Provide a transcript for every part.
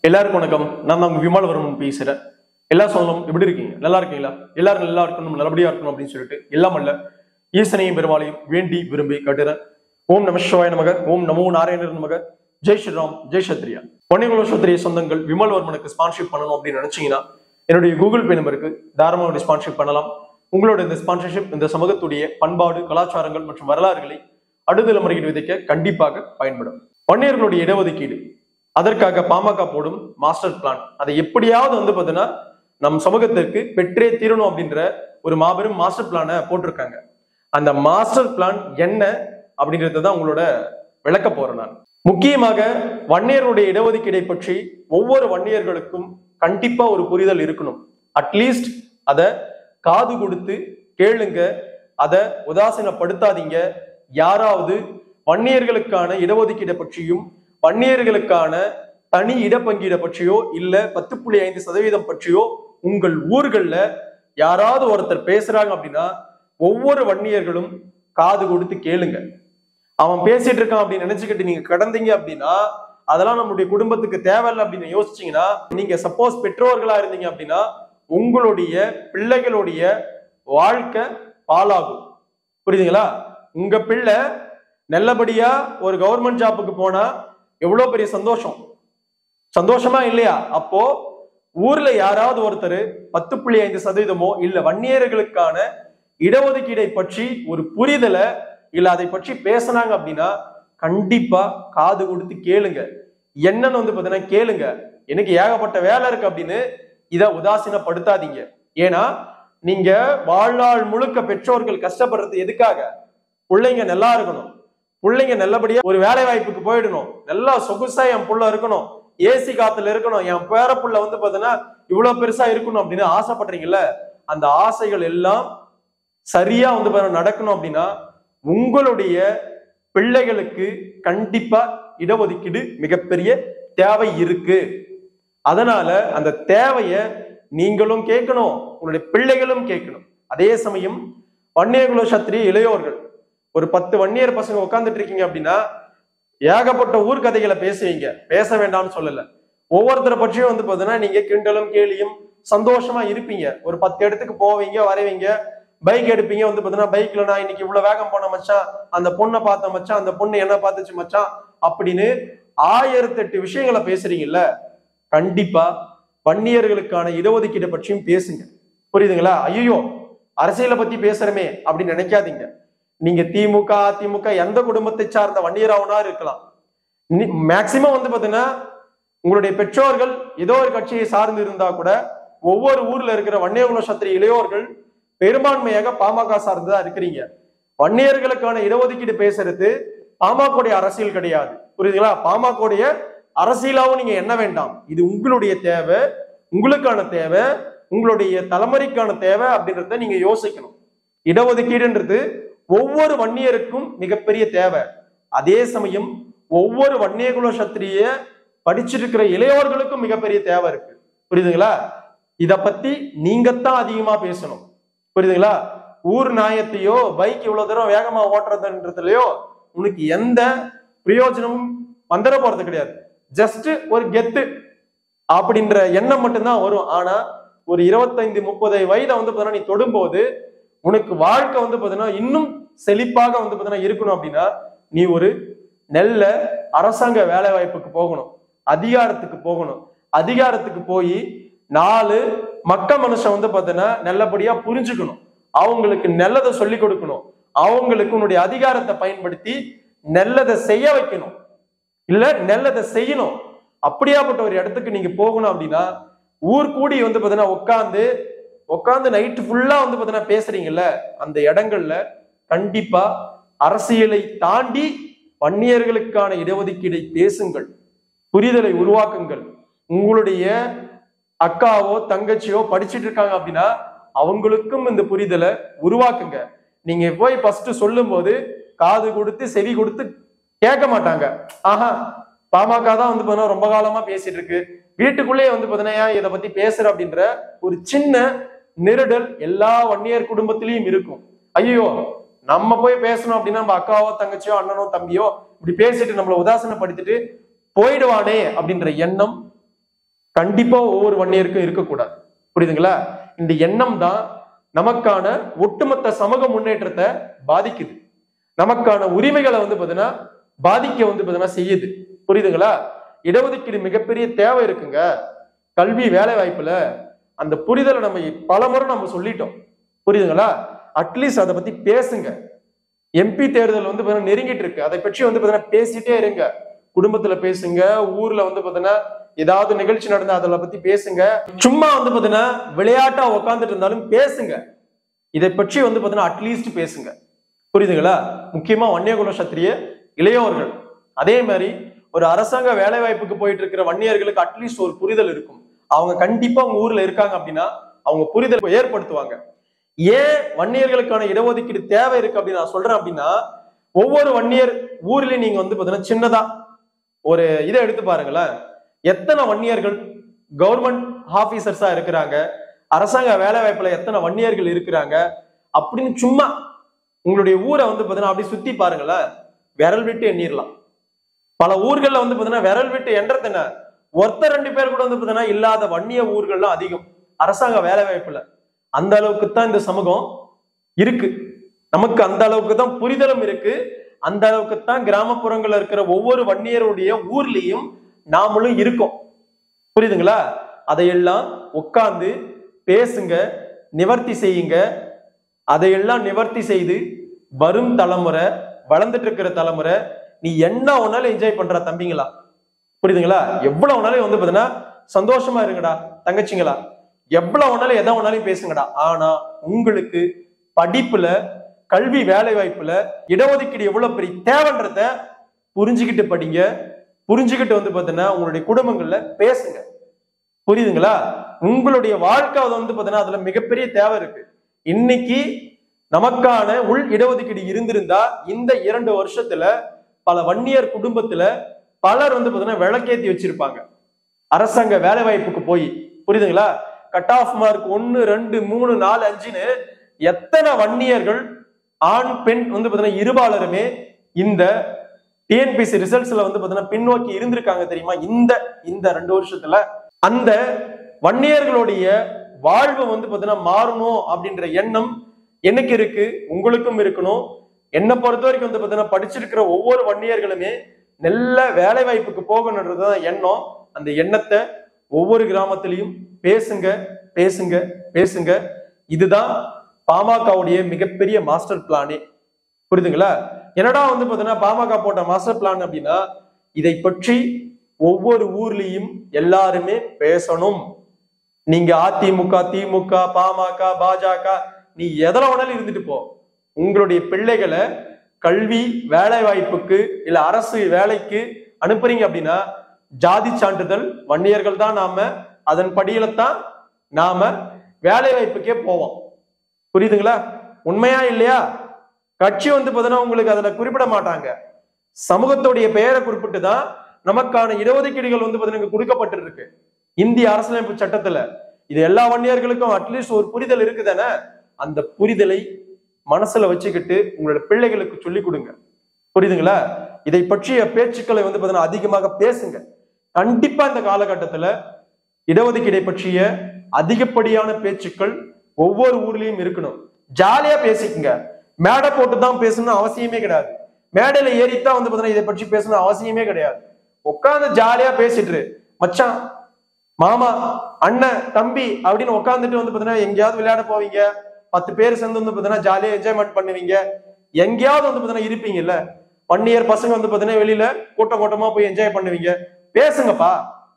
எல்லாருக்கும் வணக்கம். நான் தான் விமல் வரணும் பேசுறேன். எல்லா சொல்லணும் எப்படி இருக்கீங்க? நல்லா இருக்கீங்களா? எல்லாரும் நல்லா இருக்கணும், நல்லபடியா இருக்கணும் அப்படின்னு சொல்லிட்டு எல்லாம் அல்ல ஈசனையும் பெருமாளையும் வேண்டி விரும்பி கட்டுறேன். ஓம் நம சிவாய நமக, ஓம் நமோ நாராயணர் நமக, ஜெய் ஸ்ரீராம், ஜெய் சத்ரியா. வன்னியகுல சத்திரிய சொந்தங்கள் விமல் வர்மனுக்கு ஸ்பான்ஷிப் பண்ணணும் அப்படின்னு நினைச்சீங்கன்னா என்னுடைய கூகுள் பே நம்பருக்கு தாராளமாக ஸ்பான்ஷிப் பண்ணலாம். உங்களோட இந்த ஸ்பான்சர்ஷிப் இந்த சமூகத்துடைய பண்பாடு, கலாச்சாரங்கள் மற்றும் வரலாறுகளை அடுத்த முறையில் விதைக்க கண்டிப்பாக பயன்படும். வன்னியர்களுடைய இடஒதுக்கீடு, அதற்காக பாமக போடும் மாஸ்டர் பிளான், அதை எப்படியாவது பாத்தீங்கன்னா நம் சமூகத்திற்கு பெற்றே தீரணும் அப்படின்ற ஒரு மாபெரும் மாஸ்டர் பிளானை போட்டிருக்காங்க. அந்த மாஸ்டர் பிளான் என்ன அப்படின்றதான் உங்களோட விளக்க போறேன். நான் முக்கியமாக வன்னியருடைய இடஒதுக்கீடை பற்றி ஒவ்வொரு வன்னியர்களுக்கும் கண்டிப்பா ஒரு புரிதல் இருக்கணும். அட்லீஸ்ட் அதை காது கொடுத்து கேளுங்க, அதை உதாசீனப்படுத்தாதீங்க. யாராவது வன்னியர்களுக்கான இடஒதுக்கீடை பற்றியும் வன்னியர்களுக்கான தனி இடப்பங்கீடை பற்றியோ இல்ல 10.5% பற்றியோ உங்கள் ஊர்கள்ல யாராவது ஒருத்தர் பேசுறாங்க அப்படின்னா ஒவ்வொரு வன்னியர்களும் காது கொடுத்து கேளுங்க. அவன் பேசிட்டு இருக்கான் அப்படின்னு நினைச்சுக்கிட்டு நீங்க கடந்தீங்க அப்படின்னா அதெல்லாம் நம்மளுடைய குடும்பத்துக்கு தேவையில்லை அப்படின்னு யோசிச்சீங்கன்னா, நீங்க சப்போஸ் பெற்றோர்களா இருந்தீங்க அப்படின்னா உங்களுடைய பிள்ளைகளுடைய வாழ்க்கை பாழாகும். புரியுதுங்களா? உங்க பிள்ளை நல்லபடியா ஒரு கவர்மெண்ட் ஜாப்புக்கு போனா எவ்வளவு பெரிய சந்தோஷமா இல்லையா? அப்போ ஊர்ல யாராவது ஒருத்தர் 10.5% இல்ல வன்னியர்களுக்கான இடஒதுக்கீடை பற்றி ஒரு புரிதலை இல்ல அதை பற்றி பேசினாங்க அப்படின்னா கண்டிப்பா காது கொடுத்து கேளுங்க. என்னன்னு பாத்தீங்கன்னா கேளுங்க. எனக்கு ஏகப்பட்ட வேலை இருக்கு அப்படின்னு இதை உதாசீனப்படுத்தாதீங்க. ஏன்னா நீங்க வாழ்நாள் முழுக்க பெற்றோர்கள் கஷ்டப்படுறது எதுக்காக? பிள்ளைங்க நல்லா இருக்கணும், பிள்ளைங்க நல்லபடியா ஒரு வேலை வாய்ப்புக்கு போயிடணும், நல்லா சொகுசா என் புள்ள இருக்கணும், ஏசி காத்துல இருக்கணும், என் பேர புள்ள பாத்தீங்கன்னா இவ்வளவு பெருசா இருக்கணும் அப்படின்னு ஆசைப்படுறீங்கல்ல, அந்த ஆசைகள் எல்லாம் சரியா நடக்கணும் அப்படின்னா உங்களுடைய பிள்ளைகளுக்கு கண்டிப்பா இடஒதுக்கீடு மிகப்பெரிய தேவை இருக்கு. அதனால அந்த தேவையை நீங்களும் கேட்கணும், உங்களுடைய பிள்ளைகளும் கேட்கணும். அதே சமயம் வன்னியகுல சத்திரிய இளையோர்கள் ஒரு 10 வன்னியர் பசங்க உட்கார்ந்துட்டு இருக்கீங்க அப்படின்னா ஏகப்பட்ட ஊர்கதைகளை பேசுவீங்க, பேச வேண்டாம்னு சொல்லல. ஒவ்வொருத்தரை பற்றியும் பாத்தீங்கன்னா நீங்க கிண்டலும் கேலியும் சந்தோஷமா இருப்பீங்க. ஒரு 10 இடத்துக்கு போவீங்க, வரைவீங்க, பைக் எடுப்பீங்க, பாத்தீங்கன்னா பைக்ல நான் இன்னைக்கு இவ்வளவு வேகம் போன மச்சான், அந்த பொண்ணை பார்த்த மச்சான், அந்த பொண்ணு என்ன பார்த்துச்சு மச்சான் அப்படின்னு 1008 விஷயங்களை பேசுறீங்கல்ல. கண்டிப்பா வன்னியர்களுக்கான இடஒதுக்கீடு பற்றியும் பேசுங்க. புரியுதுங்களா? ஐயோ அரசியலை பத்தி பேசுறமே அப்படின்னு நினைக்காதீங்க. நீங்க திமுக, அதிமுக எந்த குடும்பத்தை சார்ந்த வன்னியராவனா இருக்கலாம். மேக்சிமம் பாத்தீங்கன்னா உங்களுடைய பெற்றோர்கள் ஏதோ ஒரு கட்சியை சார்ந்து இருந்தா கூட ஒவ்வொரு ஊர்ல இருக்கிற வன்னியகுல சத்திரிய இளையோர்கள் பெரும்பான்மையாக பாமக சார்ந்துதான் இருக்கிறீங்க. வன்னியர்களுக்கான இடஒதுக்கீடு பேசுறது பாமக அரசியல் கிடையாது. புரியுதுங்களா? பாமக அரசியலாவும் நீங்க என்ன வேண்டாம். இது உங்களுடைய தேவை, உங்களுக்கான தேவை, உங்களுடைய தலைமுறைக்கான தேவை அப்படின்றத நீங்க யோசிக்கணும். இடஒதுக்கீடுன்றது ஒவ்வொரு வன்னியருக்கும் மிகப்பெரிய தேவை. அதே சமயம் ஒவ்வொரு வன்னியகுல சத்திரிய படிச்சிட்டு இருக்கிற இளையோர்களுக்கும் மிகப்பெரிய தேவை இருக்கு. புரியுதுங்களா? இத பத்தி நீங்கத்தான் அதிகமா பேசணும். புரியுதுங்களா? ஊர் நியாயத்தையோ பைக் இவ்வளவு தூரம் வேகமா ஓட்டுறதுன்றதுலயோ உனக்கு எந்த பிரயோஜனமும் வந்துட போறது கிடையாது. ஜஸ்ட் ஒரு கெத்து அப்படின்ற எண்ணம் மட்டும்தான் வரும். ஆனா ஒரு 25-30 வயதை நீ தொடும்போது உனக்கு வாழ்க்கை பாத்தீங்கன்னா இன்னும் செழிப்பாக பாத்தீங்கன்னா இருக்கணும் அப்படின்னா நீ ஒரு நல்ல அரசாங்க வேலை வாய்ப்புக்கு போகணும், அதிகாரத்துக்கு போகணும். அதிகாரத்துக்கு போய் 4 மனுஷன் பாத்தீங்கன்னா நல்லபடியா புரிஞ்சுக்கணும், அவங்களுக்கு நல்லதை சொல்லி கொடுக்கணும், அவங்களுக்கு உன்னுடைய அதிகாரத்தை பயன்படுத்தி நல்லதை செய்ய வைக்கணும், இல்ல நல்லதை செய்யணும். அப்படியாப்பட்ட ஒரு இடத்துக்கு நீங்க போகணும் அப்படின்னா ஊர் கூடி பாத்தீங்கன்னா உட்காந்து நைட்டு ஃபுல்லா பாத்தீங்கன்னா பேசுறீங்கல்ல, அந்த இடங்கள்ல கண்டிப்பா அரசியலை தாண்டி வன்னியர்களுக்கான இடஒதுக்கீடை பேசுங்கள், புரிதலை உருவாக்குங்கள். உங்களுடைய அக்காவோ தங்கச்சியோ படிச்சுட்டு இருக்காங்க அப்படின்னா அவங்களுக்கும் இந்த புரிதலை உருவாக்குங்க. நீங்க போய் ஃபர்ஸ்ட் சொல்லும் போது காது கொடுத்து செவி கொடுத்து கேட்க மாட்டாங்க. ஆஹா பாமக தான் ரொம்ப காலமா பேசிட்டு இருக்கு, வீட்டுக்குள்ளேயே பாத்தீங்கன்னா இதை பத்தி பேசுற அப்படின்ற ஒரு சின்ன நெருடல் எல்லா வன்னியர் குடும்பத்திலையும் இருக்கும். ஐயோ நம்ம போய் பேசணும் அப்படின்னா நம்ம அக்காவோ தங்கச்சியோ அண்ணனோ தம்பியோ இப்படி பேசிட்டு நம்மளை உதாசனப்படுத்திட்டு போயிடுவானே அப்படின்ற எண்ணம் கண்டிப்பா ஒவ்வொரு வன்னியருக்கும் இருக்கக்கூடாது. புரியுதுங்களா? இந்த எண்ணம் தான் நமக்கான ஒட்டுமொத்த சமூக முன்னேற்றத்தை பாதிக்குது. நமக்கான உரிமைகளை பாத்தீங்கன்னா பாதிக்க பாத்தீங்கன்னா செய்யுது. புரியுதுங்களா? இடஒதுக்கீடு மிகப்பெரிய தேவை இருக்குங்க. கல்வி வேலை வாய்ப்புல அந்த புரிதலை நம்ம பலமுறை நம்ம சொல்லிட்டோம். புரியுதுங்களா? அட்லீஸ்ட் அதை பத்தி பேசுங்க. எம்பி தேர்தல் நெருங்கிட்டு இருக்கு. அதை பற்றி பாத்தீங்கன்னா பேசிட்டே இருங்க. குடும்பத்துல பேசுங்க, ஊர்ல பாத்தீங்கன்னா ஏதாவது நிகழ்ச்சி நடந்தா அதை பத்தி பேசுங்க. சும்மா பாத்தீங்கன்னா விளையாட்டா உட்காந்துட்டு இருந்தாலும் பேசுங்க. இதை பற்றி பாத்தீங்கன்னா அட்லீஸ்ட் பேசுங்க. புரியுதுங்களா? முக்கியமா வன்னியகுல சத்திரிய இளையோர்கள், அதே மாதிரி ஒரு அரசாங்க வேலை வாய்ப்புக்கு போயிட்டு இருக்கிற வன்னியர்களுக்கு அட்லீஸ்ட் ஒரு புரிதல் இருக்கும். அவங்க கண்டிப்பா உங்க ஊர்ல இருக்காங்க அப்படின்னா அவங்க புரிதல் ஏற்படுத்துவாங்க. ஏன் வன்னியர்களுக்கான இடஒதுக்கீடு தேவை இருக்கு அப்படின்னு நான் சொல்றேன் அப்படின்னா, ஒவ்வொரு வன்னியர் ஊர்லயும் நீங்க பாத்தீங்கன்னா சின்னதா ஒரு இதை எடுத்து பாருங்களேன். எத்தனை வன்னியர்கள் கவர்மெண்ட் ஆபீசர்ஸா இருக்கிறாங்க, அரசாங்க வேலை வாய்ப்புல எத்தனை வன்னியர்கள் இருக்கிறாங்க அப்படின்னு சும்மா உங்களுடைய ஊரை பாத்தீங்கன்னா அப்படி சுத்தி பாருங்களேன். விரல் விட்டு எண்ணிரலாம். பல ஊர்கள்ல பாத்தீங்கன்னா விரல் விட்டு எண்றது என்ன, ஒருத்தர் 2 பேர் கூட பாத்தீங்கன்னா இல்லாத வன்னிய ஊர்கள்லாம் அதிகம் அரசாங்க வேலை வாய்ப்புல. அந்த அளவுக்கு தான் இந்த சமூகம் இருக்கு. நமக்கு அந்த அளவுக்கு தான் புரிதலும் இருக்கு. அந்த அளவுக்கு தான் கிராமப்புறங்கள்ல இருக்கிற ஒவ்வொரு வன்னியருடைய ஊர்லயும் நாமளும் இருக்கோம். புரியுதுங்களா? அதையெல்லாம் உட்கார்ந்து பேசுங்க, நிவர்த்தி செய்யுங்க. அதையெல்லாம் நிவர்த்தி செய்து வரும் தலைமுறை, வளர்ந்துட்டு இருக்கிற தலைமுறை, நீ என்ன ஒன்னாலும் என்ஜாய் பண்ற தம்பிங்களா. புரியுதுங்களா? எவ்வளவு ஒன்னாலும் பாத்தீங்கன்னா சந்தோஷமா இருங்கடா தங்கச்சிங்களா. எவ்வளவு ஒன்னாலும் எதை ஒன்னாலும் பேசுங்கடா. ஆனா உங்களுக்கு படிப்புல, கல்வி வேலை வாய்ப்புல இடஒதுக்கீடு எவ்வளவு பெரிய தேவைன்றத புரிஞ்சுக்கிட்டு படிங்க. புரிஞ்சுக்கிட்டு பாத்தீங்கன்னா உங்களுடைய குடும்பங்கள்ல பேசுங்க. புரியுதுங்களா? உங்களுடைய வாழ்க்கை பாத்தீங்கன்னா அதுல மிகப்பெரிய தேவை இருக்கு. இன்னைக்கு நமக்கான உள் இடஒதுக்கீடு இருந்திருந்தா இந்த 2 வருஷத்துல பல வன்னியர் குடும்பத்துல பலர் பாத்தீங்கன்னா விளக்கேத்தி வச்சிருப்பாங்க அரசாங்க வேலை வாய்ப்புக்கு போய். புரியுதுங்களா? கட் ஆஃப் மார்க் 1, 2, 3, 4, 5ன்னு எத்தனை வன்னியர்கள் ஆண் பெண் பாத்தீங்கன்னா இருபாலருமே இந்த டிஎன்பிசி ரிசல்ட்ஸ்ல பாத்தீங்கன்னா பின்னோக்கி இருந்திருக்காங்க தெரியுமா? இந்த 2 வருஷத்துல அந்த வன்னியர்களுடைய வாழ்வு பாத்தீங்கன்னா மாறணும் அப்படின்ற எண்ணம் எனக்கு இருக்கு, உங்களுக்கும் இருக்கணும். என்னை பொறுத்த வரைக்கும் பாத்தீங்கன்னா படிச்சிருக்கிற ஒவ்வொரு வன்னியர்களுமே நல்ல வேலை வாய்ப்புக்கு போகணுன்றதுதான் எண்ணம். அந்த எண்ணத்தை ஒவ்வொரு கிராமத்திலையும் பேசுங்க பேசுங்க பேசுங்க. இதுதான் பாமகவுடைய மிகப்பெரிய மாஸ்டர் பிளானே. புரியுதுங்களா? என்னடா பாத்தீங்கன்னா பாமக போட்ட மாஸ்டர் பிளான் அப்படின்னா, இதை பற்றி ஒவ்வொரு ஊர்லயும் எல்லாருமே பேசணும். நீங்க அதிமுக, திமுக, பாமக, பாஜக, நீ எதில் வேணாலும் இருந்துட்டு போ. உங்களுடைய பிள்ளைகளை கல்வி வேலை வாய்ப்புக்கு இல்ல அரசு வேலைக்கு அனுப்புறீங்க அப்படின்னா ஜாதி சான்றிதழ் வன்னியர்கள் தான் நாம, அதன் படியில தான் நாம வேலை வாய்ப்புக்கே போவோம். புரியுதுங்களா? உண்மையா இல்லையா? கட்சி பாத்தீங்கன்னா உங்களுக்கு அதுல குறிப்பிட மாட்டாங்க. சமூகத்துடைய பெயரை குறிப்பிட்டு தான் நமக்கான இடஒதுக்கீடுகள் பாத்தீங்கன்னா கொடுக்கப்பட்டிருக்கு இந்திய அரசியலமைப்பு சட்டத்துல. இது எல்லா வன்னியர்களுக்கும் அட்லீஸ்ட் ஒரு புரிதல் இருக்குதானே? அந்த புரிதலை மனசுல வச்சுக்கிட்டு உங்களோட பிள்ளைகளுக்கு சொல்லிக் கொடுங்க. புரியுதுங்களா? இதை பற்றிய பேச்சுக்களை பாத்தீங்கன்னா அதிகமாக பேசுங்க. கண்டிப்பா இந்த காலகட்டத்துல இடஒதுக்கீடை பற்றிய அதிகப்படியான பேச்சுக்கள் ஒவ்வொரு ஊர்லயும் இருக்கணும். ஜாலியா பேசிக்குங்க. மேடை போட்டு தான் பேசணும்னு அவசியமே கிடையாது. மேடையில ஏறித்தான் பாத்தீங்கன்னா இதை பற்றி பேசணும் அவசியமே கிடையாது. உட்கார்ந்து ஜாலியா பேசிட்டு மச்சான், மாமா, அண்ணன், தம்பி அப்படின்னு உட்காந்துட்டு பாத்தீங்கன்னா எங்கேயாவது விளையாட போவீங்க. 10 பேர் சேர்ந்து பாத்தீங்கன்னா ஜாலியா என்ஜாய்மெண்ட் பண்ணுவீங்க. எங்கேயாவது பாத்தீங்கன்னா இருப்பீங்கல்ல, வன்னியர் பசங்க பாத்தீங்கன்னா வெளியில கூட்டம் கூட்டமா போய் என்ஜாய் பண்ணுவீங்க. பேசுங்கப்பா,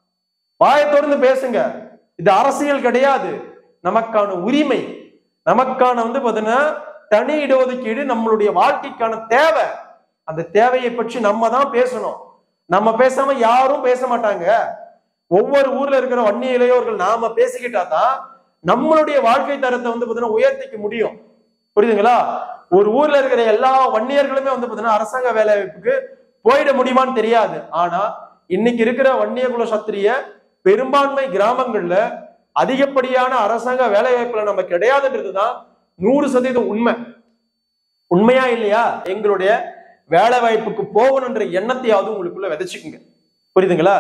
வாயை தொடர்ந்து பேசுங்க. இது அரசியல் கிடையாது, நமக்கான உரிமை, நமக்கான பாத்தீங்கன்னா தனி இடஒதுக்கீடு நம்மளுடைய வாழ்க்கைக்கான தேவை. அந்த தேவையை பற்றி நம்ம தான் பேசணும். நம்ம பேசாம யாரும் பேச மாட்டாங்க. ஒவ்வொரு ஊர்ல இருக்கிற வன்னிய இளையோர்கள் நாம பேசிக்கிட்டா தான் நம்மளுடைய வாழ்க்கை தரத்தை பாத்தீங்கன்னா உயர்த்திக்க முடியும். புரியுதுங்களா? ஒரு ஊர்ல இருக்கிற எல்லா வன்னியர்களுமே பாத்தீங்கன்னா அரசாங்க வேலை வாய்ப்புக்கு போயிட முடியுமான்னு தெரியாது. ஆனா இன்னைக்கு இருக்கிற வன்னியகுல சத்திரிய பெரும்பான்மை கிராமங்கள்ல அதிகப்படியான அரசாங்க வேலை வாய்ப்புல நம்ம கிடையாதுன்றதுதான் 100% உண்மை. உண்மையா இல்லையா? எங்களுடைய வேலை வாய்ப்புக்கு போகணுன்ற எண்ணத்தையாவது உங்களுக்குள்ள விதைச்சுக்குங்க. புரியுதுங்களா?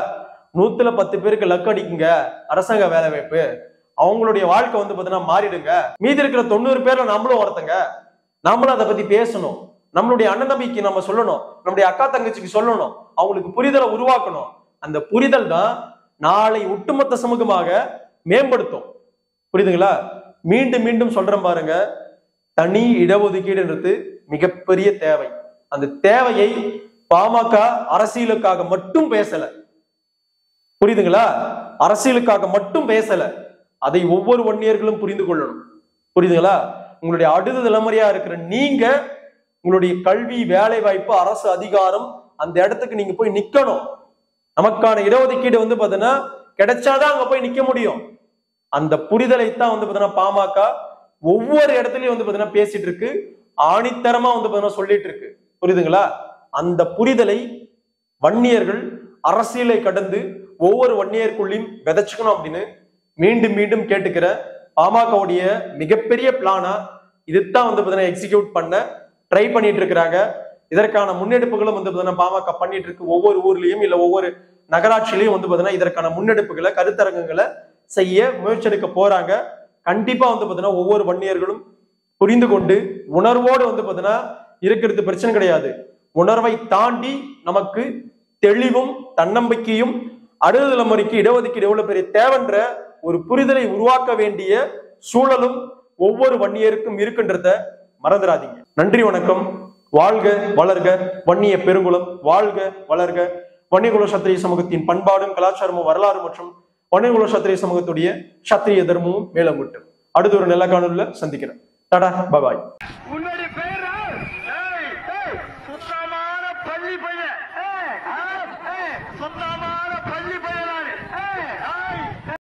100 பேருக்கு லக் அடிக்குங்க அரசாங்க வேலை வாய்ப்பு, அவங்களுடைய வாழ்க்கை வந்து பாத்தீங்கன்னா மாறிடுங்க. மீதி இருக்கிற 90 பேர்ல நம்மளும் ஒருத்தங்க, நம்மளும் அதை பத்தி பேசணும். நம்மளுடைய அண்ணன் தம்பிக்கு நம்ம சொல்லணும், நம்முடைய அக்கா தங்கச்சிக்கு சொல்லணும், அவங்களுக்கு புரிதலை உருவாக்கணும். அந்த புரிதல் தான் நாளை ஒட்டுமொத்த சமூகமாக மேம்படுத்தும். புரியுதுங்களா? மீண்டும் மீண்டும் சொல்றேன் பாருங்க, தனி இடஒதுக்கீடுன்றது மிகப்பெரிய தேவை. அந்த தேவையை பாமக அரசியலுக்காக மட்டும் பேசல. புரியுதுங்களா? அரசியலுக்காக மட்டும் பேசல. அதை ஒவ்வொரு வன்னியர்களும் புரிந்து கொள்ளணும். புரியுதுங்களா? உங்களுடைய அடுத்த தலைமுறையா இருக்கிற நீங்க உங்களுடைய கல்வி, வேலை வாய்ப்பு, அரசு அதிகாரம் அந்த இடத்துக்கு நீங்க போய் நிக்கணும். நமக்கான இடஒதுக்கீடு வந்து பாத்தீங்கன்னா கிடைச்சாதான் அங்க போய் நிக்க முடியும். அந்த புரிதலை தான் வந்து பாத்தீங்கன்னா பாமக ஒவ்வொரு இடத்துலயும் வந்து பாத்தீங்கன்னா பேசிட்டு இருக்கு, ஆணித்தரமா வந்து பாத்தீங்கன்னா சொல்லிட்டு இருக்கு. புரியுதுங்களா? அந்த புரிதலை வன்னியர்கள் அரசியலை கடந்து ஒவ்வொரு வன்னியருக்குள்ளையும் விதைச்சுக்கணும் அப்படின்னு மீண்டும் மீண்டும் கேட்டுக்கிற பாமகவுடைய மிகப்பெரிய பிளானா இதுதான் வந்து பாத்தீங்கன்னா எக்ஸிக்யூட் பண்ண ட்ரை பண்ணிட்டு இருக்கிறாங்க. இதற்கான முன்னெடுப்புகளும் வந்து பாத்தீங்கன்னா பாமக பண்ணிட்டு இருக்கு. ஒவ்வொரு ஊர்லயும் இல்ல ஒவ்வொரு நகராட்சியிலையும் வந்து பாத்தீங்கன்னா இதற்கான முன்னெடுப்புகளை, கருத்தரங்குகளை செய்ய முயற்சி எடுக்க போறாங்க. கண்டிப்பா வந்து பாத்தீங்கன்னா ஒவ்வொரு வன்னியர்களும் புரிந்து கொண்டு உணர்வோடு வந்து பாத்தீங்கன்னா இருக்கிறது பிரச்சனை கிடையாது. உணர்வை தாண்டி நமக்கு தெளிவும் தன்னம்பிக்கையும் அடுத்த தலைமுறைக்கு இடஒதுக்கீடு எவ்வளவு பெரிய தேவைன்ற ஒரு புரிதலை உருவாக்க வேண்டிய சூழலும் ஒவ்வொரு வன்னியருக்கும் இருக்கின்றத மறந்துடாதீங்க. நன்றி, வணக்கம். வாழ்க வளர்க வன்னிய பெருங்குளம், வாழ்க வளர்க வன்னியகுல சத்திரிய சமூகத்தின் பண்பாடும் கலாச்சாரமும் வரலாறு மற்றும் வன்னியகுல சத்திரிய சமூகத்துடைய சத்திரிய தர்மமும் மேலங்கொட்டும். அடுத்த ஒரு நல்ல காணொலியில சந்திக்கிறேன். டாடா, பாய்.